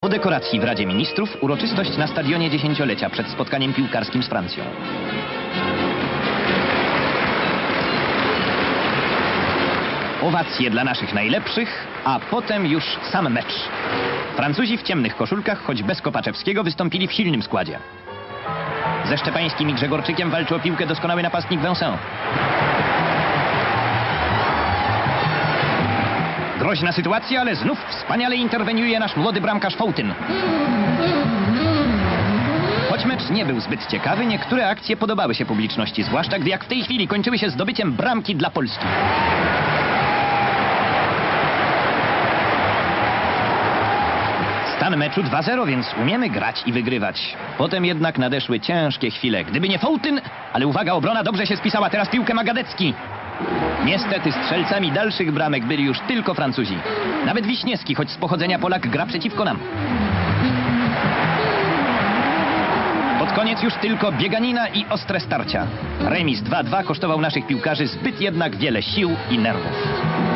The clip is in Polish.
dekoracji w Radzie Ministrów uroczystość na stadionie dziesięciolecia przed spotkaniem piłkarskim z Francją. Owacje dla naszych najlepszych, a potem już sam mecz. Francuzi w ciemnych koszulkach, choć bez Kopaczewskiego, wystąpili w silnym składzie. Ze Szczepańskim i Grzegorczykiem walczy o piłkę doskonały napastnik Vincent. Groźna sytuacja, ale znów wspaniale interweniuje nasz młody bramkarz Fołtyn. Choć mecz nie był zbyt ciekawy, niektóre akcje podobały się publiczności, zwłaszcza gdy jak w tej chwili kończyły się zdobyciem bramki dla Polski. Stan meczu 2-0, więc umiemy grać i wygrywać. Potem jednak nadeszły ciężkie chwile. Gdyby nie Fołtyn, ale uwaga, obrona dobrze się spisała. Teraz piłkę ma Gadecki. Niestety strzelcami dalszych bramek byli już tylko Francuzi. Nawet Wiśniewski, choć z pochodzenia Polak, gra przeciwko nam. Pod koniec już tylko bieganina i ostre starcia. Remis 2-2 kosztował naszych piłkarzy zbyt jednak wiele sił i nerwów.